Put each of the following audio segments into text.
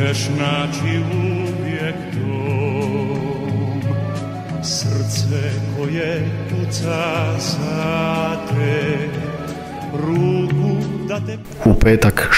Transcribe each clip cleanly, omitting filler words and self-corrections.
ćeš naći uvijek dom, srce koje kuca za te, ruku da te... U petak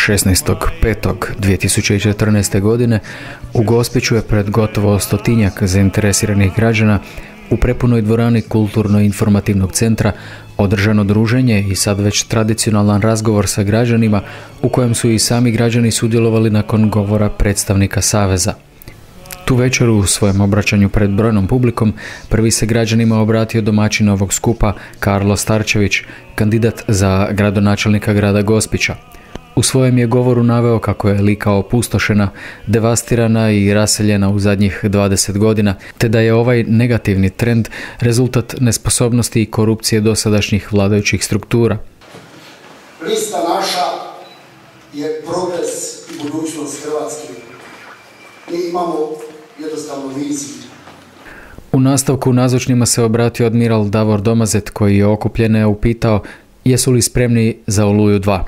16.5.2014. godine u Gospiću je pred gotovo 100-tinjak zainteresiranih građana u prepunoj dvorani Kulturno-informativnog centra održano druženje i sad već tradicionalan razgovor sa građanima u kojem su i sami građani sudjelovali nakon govora predstavnika Saveza. Tu večeru u svojem obraćanju pred brojnom publikom prvi se građanima obratio domaćin ovog skupa Karlo Starčević, kandidat za gradonačelnika grada Gospića. U svojem je govoru naveo kako je Lika opustošena, devastirana i raseljena u zadnjih 20 godina, te da je ovaj negativni trend rezultat nesposobnosti i korupcije dosadašnjih vladajućih struktura. Lista naša je progres i budućnost Hrvatske. Mi imamo jednostavno viziju. U nastavku nazočnima se obratio admiral Davor Domazet koji je okupljene upitao jesu li spremni za Oluju 2.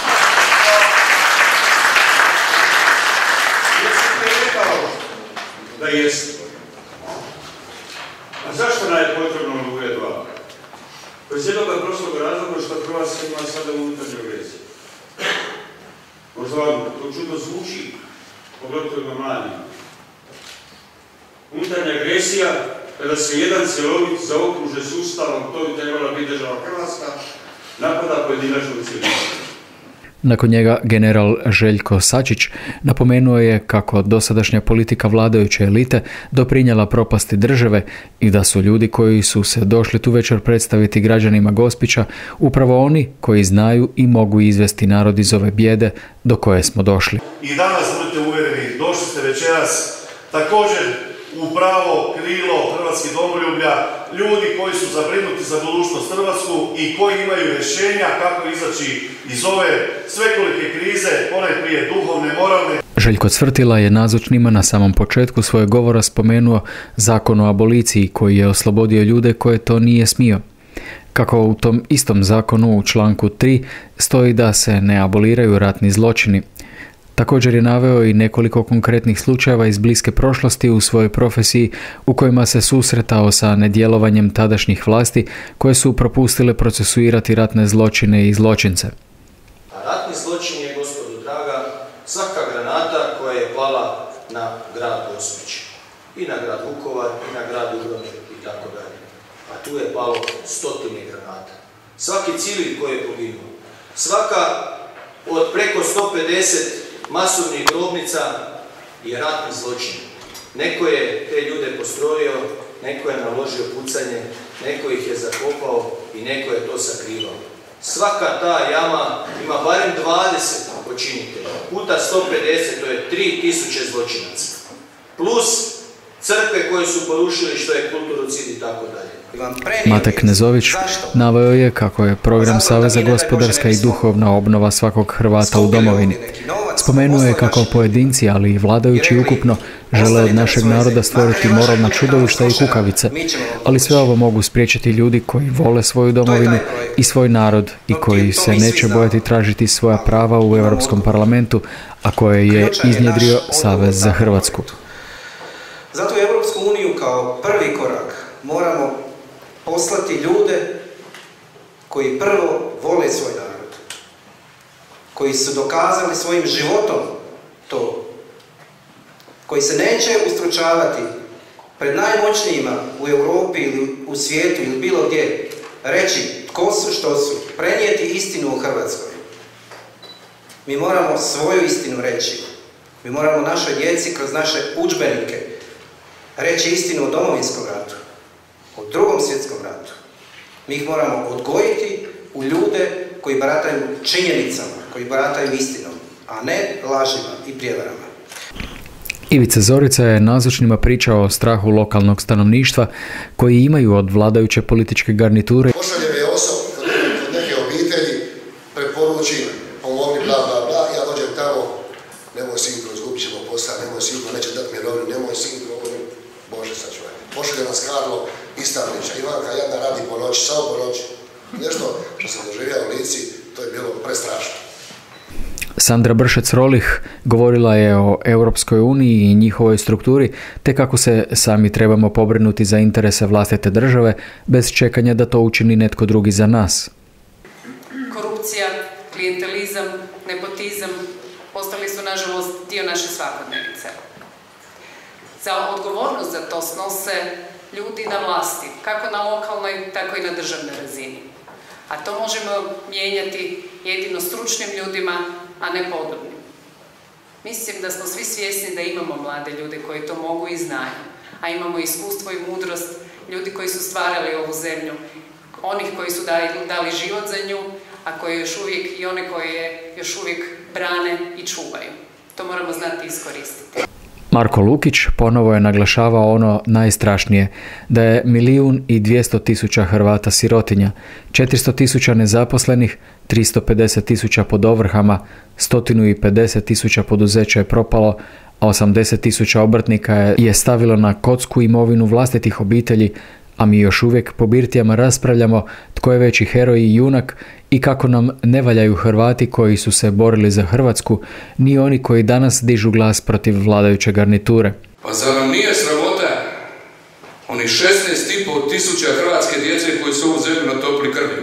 Da jeste. A zašto nam je potrebno Oluja 2? Iz jednoga prostog razloga što Hrvatska ima sada unutarnju agresiju. Možda vam to čudno zvuči, pogotovo na mladima. Unutarnja agresija, kada se jedan cjelovit zaokruže sustavom, to bi trebala biti država Hrvatska, napada pojedinačnog cjelinu. Nakon njega general Željko Sačić napomenuo je kako dosadašnja politika vladajuće elite doprinijela propasti države i da su ljudi koji su se došli tu večer predstaviti građanima Gospića upravo oni koji znaju i mogu izvesti narod iz ove bijede do koje smo došli. I danas budite uvjereni, došli ste večeras također u pravo krilo hrvatskih domoljublja, ljudi koji su zabrinuti za budućnost Hrvatsku i koji imaju rješenja kako izaći iz ove svekolike krize, ponajprije duhovne, moralne. Željko Cvrtila je nazočnima na samom početku svojeg govora spomenuo zakon o aboliciji koji je oslobodio ljude koje to nije smio. Kako u tom istom zakonu u članku 3 stoji da se ne aboliraju ratni zločini. Također je naveo i nekoliko konkretnih slučajeva iz bliske prošlosti u svojoj profesiji u kojima se susretao sa nedjelovanjem tadašnjih vlasti koje su propustile procesuirati ratne zločine i zločince. A ratni zločin je, gospodo draga, svaka granata koja je pala na grad Gospić. I na grad Vukovar, i na grad Dubrovnik i tako dalje. A tu je palo 100 granata. Svaki civil koji je poginuo. Svaka od preko 150 masovnih grobnica je ratni zločin. Neko je te ljude postrojio, neko je naložio pucanje, neko ih je zakopao i neko je to sakrivao. Svaka ta jama ima barem 20 počinitelja, puta 150, to je 3000 zločinaca. Plus crkve koje su porušili, što je kulturocid i tako dalje. Mate Knezović naveo je kako je program Saveza gospodarska i duhovna obnova svakog Hrvata u domovini. Spomenuo je kako pojedinci, ali i vladajući ukupno, žele od našeg naroda stvoriti moralna čudovišta i kukavice, ali sve ovo mogu spriječiti ljudi koji vole svoju domovinu i svoj narod i koji se neće bojati tražiti svoja prava u Europskom parlamentu, a koje je iznjedrio Savez za Hrvatsku. Zato u Europsku uniju kao prvi korak moramo poslati ljude koji prvo vole svoj narod, koji su dokazali svojim životom to, koji se neće ustručavati pred najmoćnijima u Europi ili u svijetu ili bilo gdje, reći tko su, što su, prenijeti istinu o Hrvatskoj. Mi moramo svoju istinu reći. Mi moramo našoj djeci kroz naše udžbenike reći istinu o Domovinskom ratu, o Drugom svjetskom ratu. Mi ih moramo odgojiti u ljude koji barataju činjenicama, koji barataju istinom, a ne lažima i prijevarama. Ivica Zorica je nazočnima pričao o strahu lokalnog stanovništva koji imaju od vladajuće političke garniture. Pošalje me osob kod neke obitelji, preporuči, pomogni, bla, bla, bla, ja dođem tamo, nemoj sinko, izgubit ćemo posao, nemoj sinko, neće dati mirovinu, nemoj sinko, Bože sačuvaj. Pošalje nas Karlo, ista priča, Ivanka jedna radi po noći, samo po noći. Nešto što sam doživio u Lici, to je bilo prestrašno. Sandra Bršec-Rolih govorila je o Europskoj uniji i njihovoj strukturi, te kako se sami trebamo pobrinuti za interese vlastite države, bez čekanja da to učini netko drugi za nas. Korupcija, klijentelizam, nepotizam postali su, nažalost, dio naše svakodnevice. Za odgovornost za to snose ljudi na vlasti, kako na lokalnoj, tako i na državnoj razini. A to možemo mijenjati jedino stručnim ljudima, a ne podobnim. Mislim da smo svi svjesni da imamo mlade ljude koji to mogu i znaju, a imamo iskustvo i mudrost ljudi koji su stvarali ovu zemlju, onih koji su dali život za nju, a koji još uvijek i one koje još uvijek brane i čuvaju. To moramo znati iskoristiti. Marko Lukić ponovo je naglašavao ono najstrašnije, da je 1.200.000 Hrvata sirotinja, 400.000 nezaposlenih, 350.000 pod ovrhama, 150.000 poduzeća je propalo, a 80.000 obrtnika je stavilo na kocku imovinu vlastitih obitelji, a mi još uvijek po birtijama raspravljamo tko je veći heroj i junak i kako nam ne valjaju Hrvati koji su se borili za Hrvatsku, ni oni koji danas dižu glas protiv vladajuće garniture. Pa zar nam nije sramota onih 16.500 hrvatske djece koji su ovu zemlju natopili krvlju?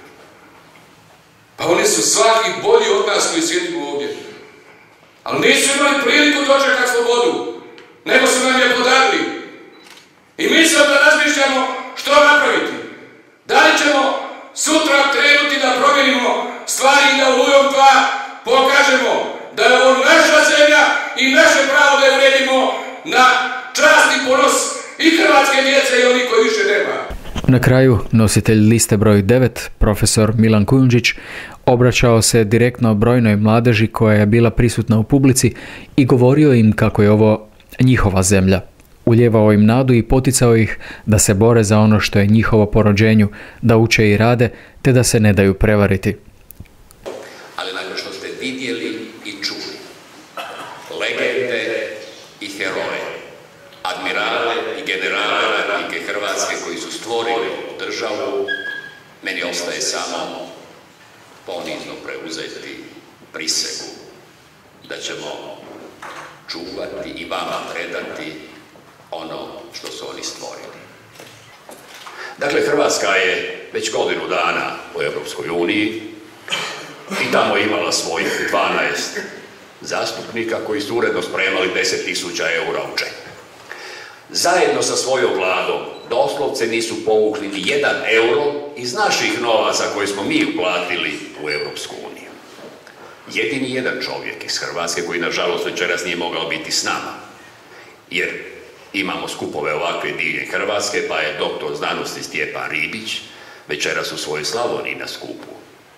Pa oni su svaki bolji od nas koji sjedimo ovdje. Ali nisu imali priliku dočekati slobodu, nego su nam je podarili. I mi se onda razmišljamo što napraviti. Da li ćemo sutra krenuti da promijenimo stvari i da Olujom 2 pokažemo da je ovo naša zemlja i naše pravo da je uredimo na čast i ponos i hrvatske djece i oni koji više nema. Na kraju, nositelj liste broj 9, profesor Milan Kujundžić, obraćao se direktno brojnoj mladeži koja je bila prisutna u publici i govorio im kako je ovo njihova zemlja. Uljevao im nadu i poticao ih da se bore za ono što je njihovo po rođenju, da uče i rade, te da se ne daju prevariti. Ali nakon što ste vidjeli i čuli legende i heroje, admirale i generale Republike Hrvatske koji su stvorili državu, meni ostaje samo ponizno preuzeti prisegu da ćemo čuvati i vama predati ono što su oni stvorili. Dakle, Hrvatska je već godinu dana u Europskoj uniji i tamo je imala svojih 12 zastupnika koji su uredno spremali 10.000 eura u džep. Zajedno sa svojom vladom doslovce nisu povukli ni 1 euro iz naših novaca koje smo mi uplatili u Europsku uniju. Jedini jedan čovjek iz Hrvatske koji nažalost večeras nije mogao biti s nama, jer imamo skupove ovakve diljem Hrvatske, pa je doktor znanosti Stjepan Ribić večeras u svojoj Slavoniji na skupu.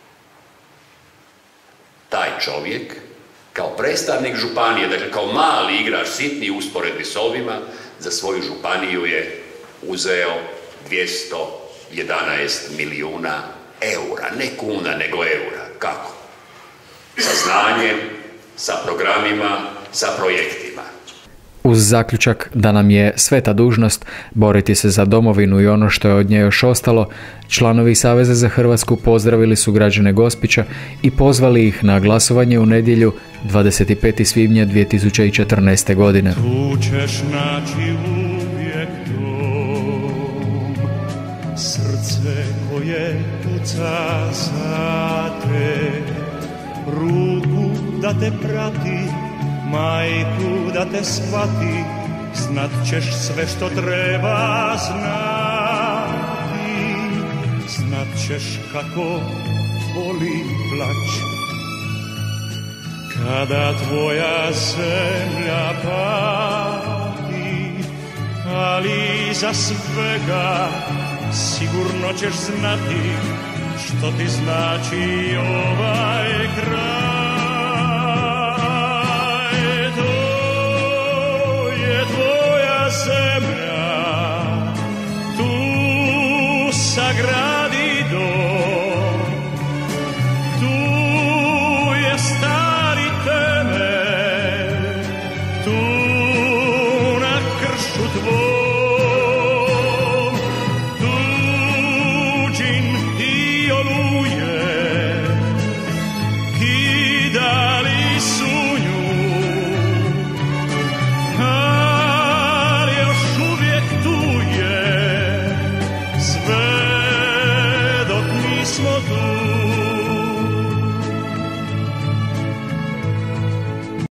Taj čovjek, kao predstavnik županije, dakle kao mali igrač, sitni usporedbi s ovima, za svoju županiju je uzeo 211 milijuna eura, ne kuna, nego eura. Kako? Sa znanjem, sa programima, sa projektima. Uz zaključak da nam je sveta dužnost boriti se za domovinu i ono što je od nje još ostalo, članovi Saveza za Hrvatsku pozdravili su građane Gospića i pozvali ih na glasovanje u nedjelju 25. svibnja 2014. godine. Tu ćeš naći uvijek dom, srce koje puca za te, ruku da te prati, majku da te shvati, znat ćeš sve što treba znati, znat ćeš kako boli plać, kada tvoja zemlja pati, ali za svega sigurno ćeš znati što ti znači ovaj kraj. To je tvoja zemlja,